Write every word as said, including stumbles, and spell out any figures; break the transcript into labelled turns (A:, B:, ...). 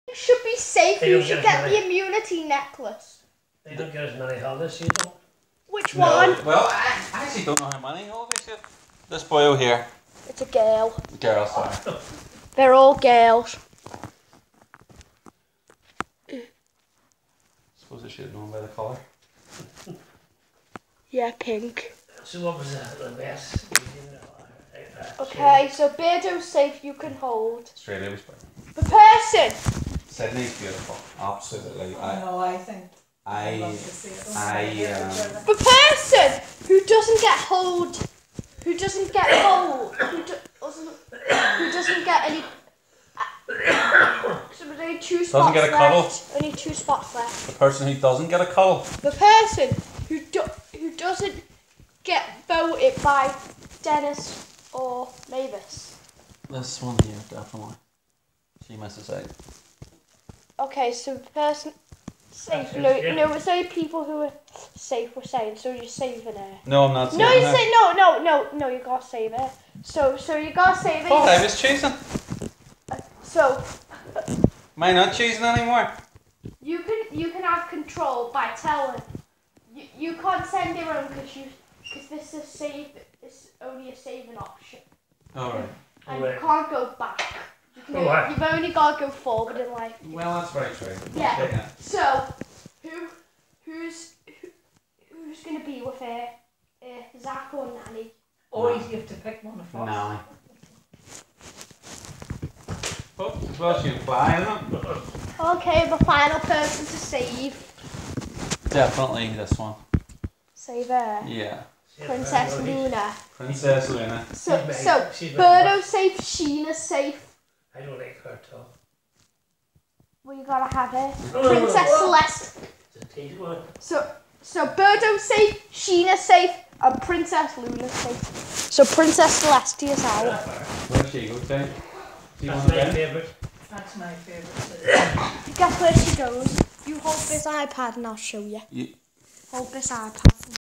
A: You should be safe.
B: They
A: You
B: don't
A: should
B: get
A: get
B: money.
A: the immunity necklace.
B: They don't get as many holidays, you don't.
A: Which
C: No.
A: one?
C: Well, I, I actually don't know how many holidays you have. This boy over here.
A: It's a girl.
C: Girl, sorry.
A: They're all girls.
C: Suppose I should have known by the colour.
A: Yeah, pink.
B: So what was the, the best?
A: Okay, so Beardo safe you can hold.
C: Australia was better.
A: The person.
C: Sydney's beautiful. Absolutely. I,
D: No, I think I'd
C: I,
D: love to see it.
C: I, um,
A: The person who doesn't get hold, who doesn't get hold, who do, doesn't, who doesn't get any. So there's only two spots
C: Doesn't get a cuddle.
A: left. Only two spots left.
C: the person who doesn't get a cuddle.
A: The person who do, who doesn't get voted by Dennis or Mavis.
C: This one here, definitely. She misses out.
A: Okay, so the person safe.
B: That's
A: No,
B: it, yeah.
A: no, it's only people who are safe. We're saying, so you're saving her.
C: No, I'm not
A: No,
C: saying
A: you
C: her.
A: say no, no, no, no. You gotta save her. So, so you gotta save her.
C: What I was choosing.
A: So
C: Am I not choosing anymore?
A: you can you can have control by telling. You, you can't send your own because you because this is save. It's only a saving option,
C: Alright.
A: and
B: Right.
A: you can't go back. You can
B: Oh,
A: go,
B: right.
A: you've only got to go forward in life.
C: Well, that's very true.
A: Yeah.
C: Okay, yeah.
A: So who who's who, who's gonna be with her? Uh, Zach or Nanny?
D: Or you have to pick one of us.
C: No. Oh, as well she can fly, isn't it?
A: Okay, the final person to save.
C: Definitely this one.
A: Save her.
C: Yeah.
A: Princess Luna.
C: Princess Luna.
A: So,
B: She's very-
A: so
B: she's very
A: Birdo's safe, Sheena's safe.
B: I don't like her at all.
A: Well, you gotta have her.
B: No, no, no,
A: Princess
B: no.
A: Celeste.
B: It's a tease one.
A: So, so Birdo's safe, Sheena's safe, and Princess Luna's safe. So Princess Celeste is out.
C: Where's she go to? Do you
B: That's
C: want to
B: my
C: go?
B: favourite.
D: That's my favourite.
A: Guess where she goes? You hold this iPad and I'll show you.
C: You,
A: Hold this iPad.